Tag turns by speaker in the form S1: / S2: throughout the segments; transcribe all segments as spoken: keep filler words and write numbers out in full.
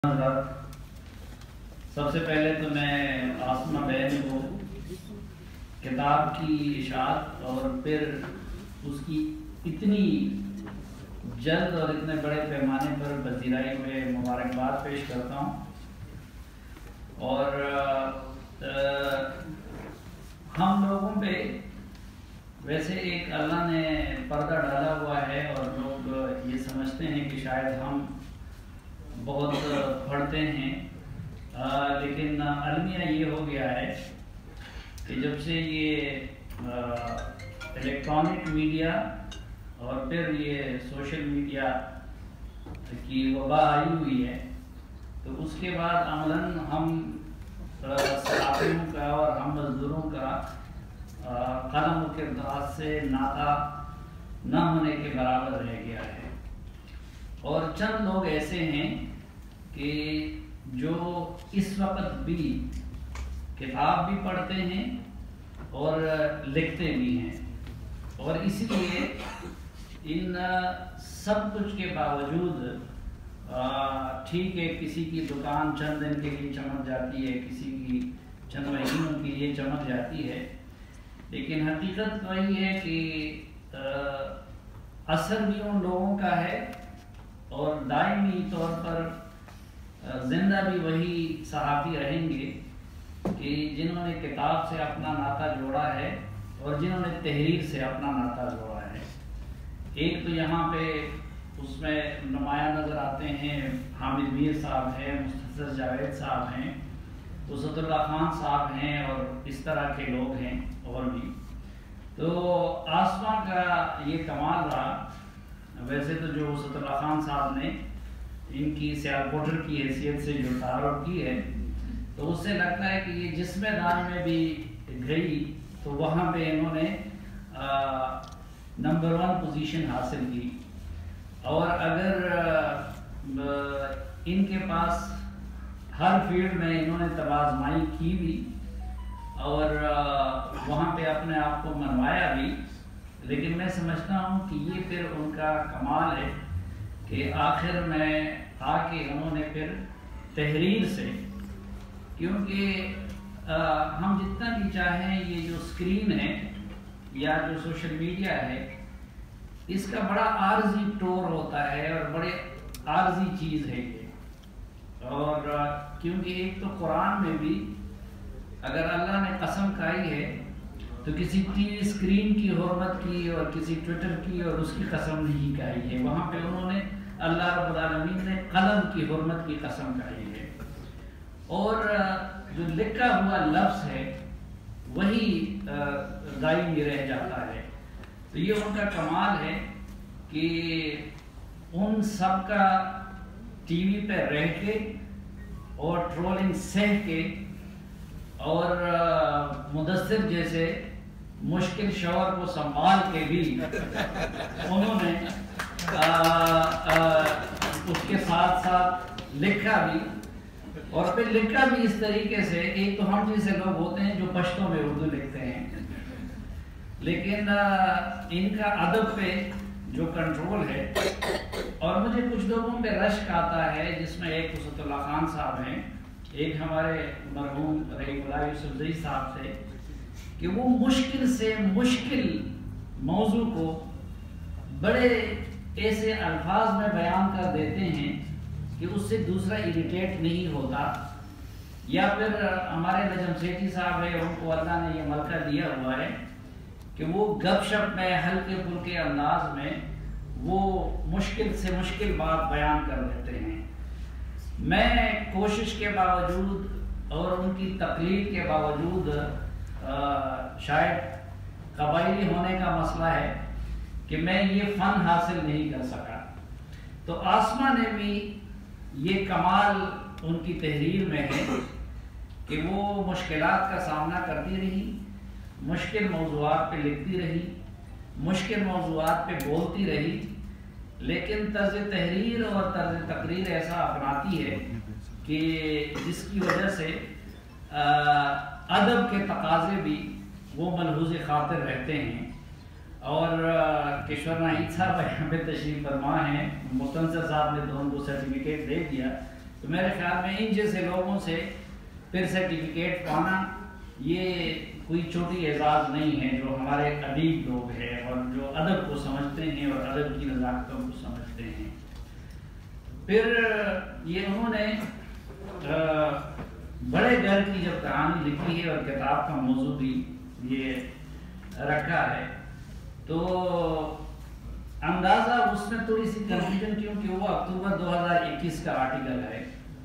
S1: سب سے پہلے تو میں آسمہ بہن کو کتاب کی اشاعت اور پھر اس کی اتنی جلد اور اتنے بڑے پیمانے پر پذیرائی میں مبارکباد پیش کرتا ہوں۔ اور ہم لوگوں پہ ویسے ایک اللہ نے پردہ ڈالا ہوا ہے اور لوگ یہ سمجھتے ہیں کہ شاید ہم بہت پڑھتے ہیں، آ, لیکن المیہ یہ ہو گیا ہے کہ جب سے یہ الیکٹرانک میڈیا اور پھر یہ سوشل میڈیا کی وبا آئی ہوئی ہے تو اس کے بعد عملاً ہم صحافیوں کا اور ہم مزدوروں کا قلم و کردار سے ناطا نہ ہونے کے برابر رہ گیا ہے۔ اور چند لوگ ایسے ہیں کہ جو اس وقت بھی کتاب بھی پڑھتے ہیں اور لکھتے بھی ہیں، اور اس لیے ان سب کچھ کے باوجود ٹھیک ہے کسی کی دکان چند دن کے لیے چمک جاتی ہے، کسی کی چند مہینوں کے لیے چمک جاتی ہے، لیکن حقیقت وہی ہے کہ اثر بھی ان لوگوں کا ہے اور دائمی طور پر زندہ بھی وہی صحافی رہیں گے کہ جنہوں نے کتاب سے اپنا ناطا جوڑا ہے اور جنہوں نے تحریر سے اپنا ناطا جوڑا ہے۔ ایک تو یہاں پہ اس میں نمایاں نظر آتے ہیں حامد میر صاحب ہیں، مستنصر جاوید صاحب ہیں، وسعت اللہ خان صاحب ہیں اور اس طرح کے لوگ ہیں اور بھی۔ تو آسمہ کا یہ کمال رہا، ویسے تو جو وسعت اللہ خان صاحب نے ان کی سیالکوٹر کی حیثیت سے جو تعارف کی ہے تو اس سے لگتا ہے کہ یہ جس میدان میں بھی گئی تو وہاں پہ انہوں نے نمبر ون پوزیشن حاصل کی، اور اگر ان کے پاس ہر فیلڈ میں انہوں نے تبازمائی کی بھی اور وہاں پہ اپنے آپ کو منوایا بھی، لیکن میں سمجھتا ہوں کہ یہ پھر ان کا کمال ہے کہ آخر میں آ کے انہوں نے پھر تحریر سے، کیونکہ ہم جتنا بھی چاہیں یہ جو اسکرین ہے یا جو سوشل میڈیا ہے اس کا بڑا عارضی طور ہوتا ہے اور بڑے عارضی چیز ہے یہ، اور کیونکہ ایک تو قرآن میں بھی اگر اللہ نے قسم کھائی ہے تو کسی ٹی وی اسکرین کی حرمت کی اور کسی ٹویٹر کی اور اس کی قسم نہیں کھائی ہے، وہاں پہ انہوں نے اللہ رب العالمین نے قلم کی حرمت کی قسم کھائی ہے، اور جو لکھا ہوا لفظ ہے وہی دائمی رہ جاتا ہے۔ تو یہ ان کا کمال ہے کہ ان سب کا ٹی وی پہ رہ کے اور ٹرولنگ سہ کے اور مدثر جیسے مشکل شعور کو سنبھال کے بھی انہوں نے آ, آ, اس کے ساتھ ساتھ لکھا بھی، اور پھر لکھا بھی اس طریقے سے، ایک تو ہم جیسے لوگ ہوتے ہیں جو پشتوں میں اردو لکھتے ہیں، لیکن ان کا ادب پہ جو کنٹرول ہے، اور مجھے کچھ لوگوں پہ رشک آتا ہے جس میں ایک وسعت اللہ خان صاحب ہیں، ایک ہمارے مرحوم رحیم اللہ یوسف زئی صاحب سے، کہ وہ مشکل سے مشکل موضوع کو بڑے ایسے الفاظ میں بیان کر دیتے ہیں کہ اس سے دوسرا اریٹیٹ نہیں ہوتا، یا پھر ہمارے نجم سیٹھی صاحب ہیں، ان کو اللہ نے یہ ملکہ دیا ہوا ہے کہ وہ گپ شپ میں ہلکے پھلکے انداز میں وہ مشکل سے مشکل بات بیان کر دیتے ہیں۔ میں کوشش کے باوجود اور ان کی تقلید کے باوجود شاید قبائلی ہونے کا مسئلہ ہے کہ میں یہ فن حاصل نہیں کر سکا، تو آسمہ نے بھی یہ کمال ان کی تحریر میں ہے کہ وہ مشکلات کا سامنا کرتی رہی، مشکل موضوعات پہ لکھتی رہی، مشکل موضوعات پہ بولتی رہی، لیکن طرز تحریر اور طرز تقریر ایسا اپناتی ہے کہ جس کی وجہ سے ادب کے تقاضے بھی وہ ملحوظ خاطر رہتے ہیں۔ اور کشور ناہید صاحب یہاں پہ تشریف فرما ہیں، مستنصر صاحب نے تو ان کو سرٹیفکیٹ دے دیا تو میرے خیال میں ان جیسے لوگوں سے پھر سرٹیفکیٹ پانا یہ کوئی چھوٹی اعزاز نہیں ہے، جو ہمارے ادیب لوگ ہیں اور جو ادب کو سمجھتے ہیں اور ادب کی نزاکتوں کو سمجھتے ہیں۔ پھر یہ انہوں نے بڑے گھر کی جب کہانی لکھی ہے اور کتاب کا موضوع بھی یہ رکھا ہے، تو اندازہ اس میں تھوڑی سی کنفیوژن، کیونکہ وہ اکتوبر دو ہزار اکیس کا آرٹیکل ہے،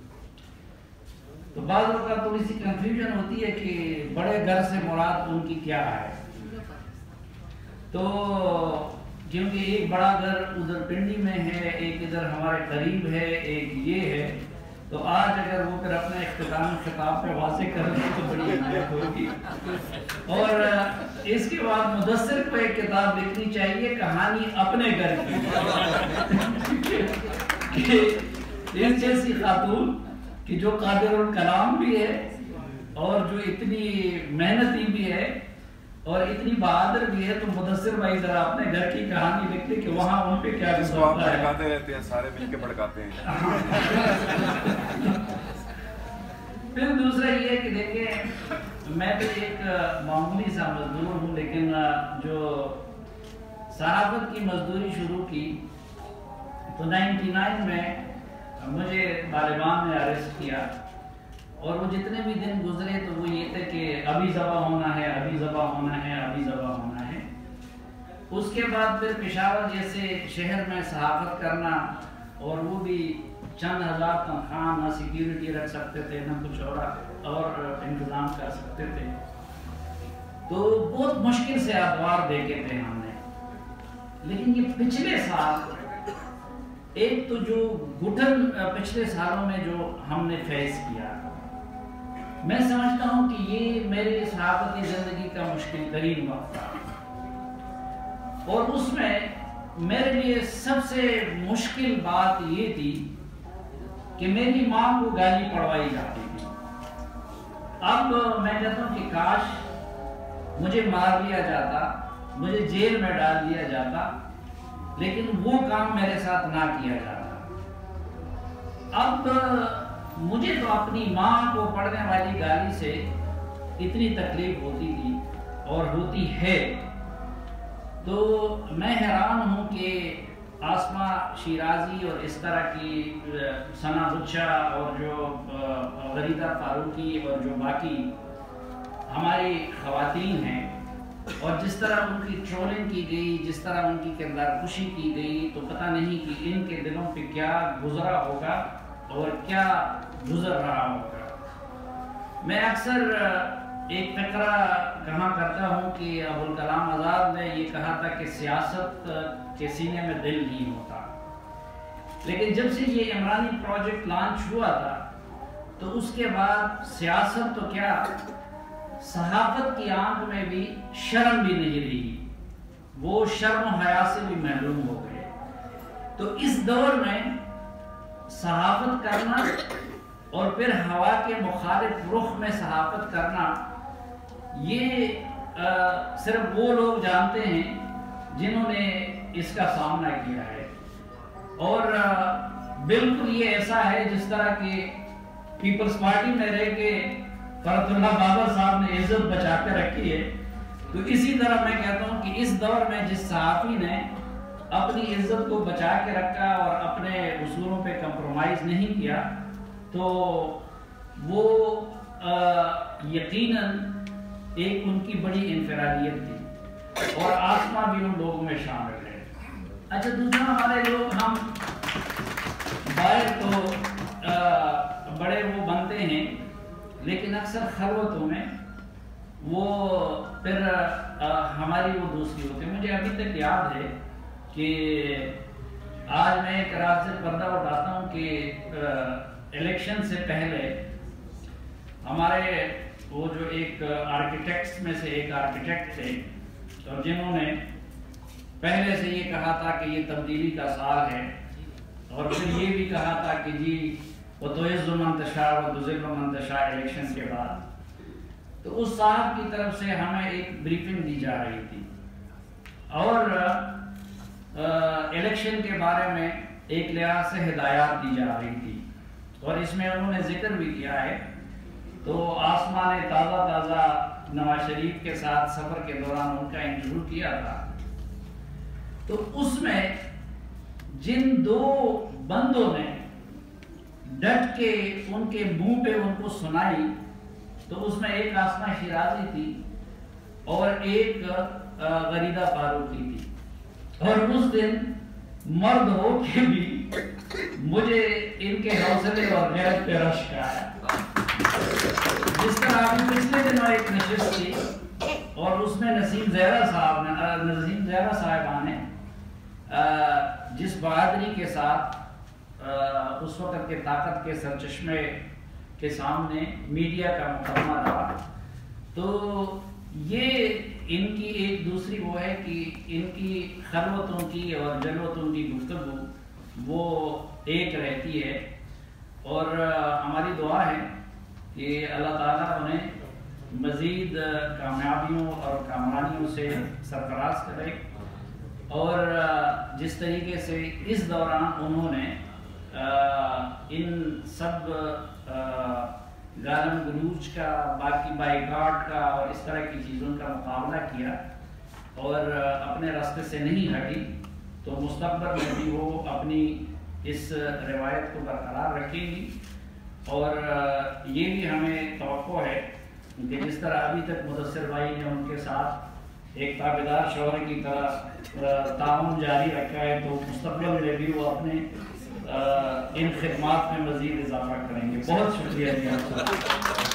S1: تو بعض لوگوں کا تھوڑی سی کنفیوژن ہوتی ہے کہ بڑے گھر سے مراد ان کی کیا ہے۔ تو کیونکہ ایک بڑا گھر ادھر پنڈی میں ہے، ایک ادھر ہمارے قریب ہے، ایک یہ ہے، تو آج اگر وہ پھر اپنے اختتامی خطاب پہ واضح کر لیں تو بڑی عنایت ہوگی۔ اور اس کے بعد مدثر کو ایک کتاب لکھنی چاہیے، کہانی اپنے گھر کی، اس جیسی خاتون کہ جو قادر الکلام بھی ہے اور جو اتنی محنتی بھی ہے اور اتنی بہادر بھی ہے، تو مدثر بھائی ذرا اپنے گھر کی کہانی لکھ لیں کہ وہاں ان پہ کیا گزرتا ہے۔
S2: بھڑکاتے رہتے ہیں، سارے مل کے بھڑکاتے ہیں۔
S1: پھر دوسرا یہ ہے کہ دیکھیں، میں تو ایک معمولی سا مزدور ہوں، لیکن جو صحافت کی مزدوری شروع کی تو نائنٹی نائن میں مجھے طالبان نے اریسٹ کیا، اور وہ جتنے بھی دن گزرے تو وہ یہ تھے کہ ابھی ذبح ہونا ہے، ابھی ذبح ہونا ہے، ابھی ذبح ہونا ہے۔ اس کے بعد پھر پشاور جیسے شہر میں صحافت کرنا، اور وہ بھی چند ہزار تنخواہ، نہ سیکیورٹی رکھ سکتے تھے، نہ کچھ اور اور انتظام کر سکتے تھے، تو بہت مشکل سے ادوار دیکھے تھے ہم نے۔ لیکن یہ پچھلے سال ایک تو جو گھٹن پچھلے سالوں میں جو ہم نے فیس کیا، میں سمجھتا ہوں کہ یہ میری صحافتی زندگی کا مشکل ترین وقت تھا، اور اس میں میرے لیے سب سے مشکل بات یہ تھی کہ میری ماں کو گالی پڑوائی جاتی تھی۔ اب میں کہتا ہوں کہ کاش مجھے مار لیا جاتا، مجھے جیل میں ڈال دیا جاتا، لیکن وہ کام میرے ساتھ نہ کیا جاتا۔ اب مجھے تو اپنی ماں کو پڑنے والی گالی سے اتنی تکلیف ہوتی تھی اور ہوتی ہے، تو میں حیران ہوں کہ آسما شیرازی اور اس طرح کی ثنا بچہ اور جو غریدہ فاروقی اور جو باقی ہماری خواتین ہیں، اور جس طرح ان کی ٹرولنگ کی گئی، جس طرح ان کی کردار کشی کی گئی، تو پتہ نہیں کہ ان کے دلوں پہ کیا گزرا ہوگا اور کیا گزر رہا ہوگا۔ میں اکثر ایک فقرہ کہا کرتا ہوں کہ ابوالکلام آزاد نے یہ کہا تھا کہ سیاست کے سینے میں دل نہیں ہوتا، لیکن جب سے یہ عمرانی پروجیکٹ لانچ ہوا تھا تو اس کے بعد سیاست تو کیا، صحافت کی آنکھ میں بھی شرم بھی نہیں رہی، وہ شرم و حیا سے بھی محروم ہو گئے۔ تو اس دور میں صحافت کرنا اور پھر ہوا کے مخالف رخ میں صحافت کرنا، یہ صرف وہ لوگ جانتے ہیں جنہوں نے اس کا سامنا کیا ہے، اور بالکل یہ ایسا ہے جس طرح کہ پیپلز پارٹی میں رہ کے فرد اللہ بابر صاحب نے عزت بچا کے رکھی ہے، تو اسی طرح میں کہتا ہوں کہ اس دور میں جس صحافی نے اپنی عزت کو بچا کے رکھا اور اپنے اصولوں پہ کمپرومائز نہیں کیا، تو وہ یقیناً ایک ان کی بڑی انفرادیت تھی، اور آسما بھی ان لوگوں میں شامل ہے۔ اچھا، دوسرا ہمارے لوگ ہم باہر تو بڑے وہ بنتے ہیں، لیکن اکثر خلوتوں میں وہ پھر ہماری وہ دوستی ہوتی ہے۔ مجھے ابھی تک یاد ہے کہ آج میں ایک رات سے پردہ اٹھاتا ہوں کہ الیکشن سے پہلے ہمارے وہ جو ایک آرکیٹیکٹس میں سے ایک آرکیٹیکٹ تھے، اور جنہوں نے پہلے سے یہ کہا تھا کہ یہ تبدیلی کا سال ہے، اور پھر یہ بھی کہا تھا کہ جی وہ تو عز من تشاء و تذل من تشاء الیکشن کے بعد، تو اس صاحب کی طرف سے ہمیں ایک بریفنگ دی جا رہی تھی، اور الیکشن کے بارے میں ایک لحاظ سے ہدایات دی جا رہی تھی، اور اس میں انہوں نے ذکر بھی کیا ہے. تو آسما نے تازہ تازہ نواز شریف کے ساتھ سفر کے دوران ان کا انٹرویو کیا تھا. تو اس میں جن دو بندوں نے ڈٹ کے ان کے منہ پہ ان کو سنائی، تو اس میں ایک آسما شیرازی تھی اور ایک غریدہ فاروقی تھی. اور اس دن مرد ہو کے بھی مجھے ان کے حوصلے اور غیرت پہ رشک آیا. جس طرح ابھی پچھلے دنوں ایک نشست تھی اور اس میں نسیم زہرا صاحب نے نسیم زہرا صاحبہ نے جس بہادری کے ساتھ اس وقت کے طاقت کے سرچشمے کے سامنے میڈیا کا مقدمہ رہا، تو یہ ان کی ایک دوسری وہ ہے کہ ان کی خلوتوں کی اور جلوتوں کی گفتگو وہ ایک رہتی ہے. اور ہماری دعا ہے کہ اللہ تعالیٰ انہیں مزید کامیابیوں اور کامرانیوں سے سرفراز کرے. اور جس طریقے سے اس دوران انہوں نے ان سب گالم گلوچ کا، باقی بائیکاٹ کا اور اس طرح کی چیزوں کا مقابلہ کیا اور اپنے راستے سے نہیں ہٹی، تو مستقبل میں بھی وہ اپنی اس روایت کو برقرار رکھیں گی. اور یہ بھی ہمیں توقع ہے کہ جس طرح ابھی تک مدثر بھائی نے ان کے ساتھ ایک تابعدار شوہر کی طرح تعاون جاری رکھا ہے، تو مستقبل میں بھی وہ اپنے ان خدمات میں مزید اضافہ کریں گے. بہت شکریہ جی آپ کا.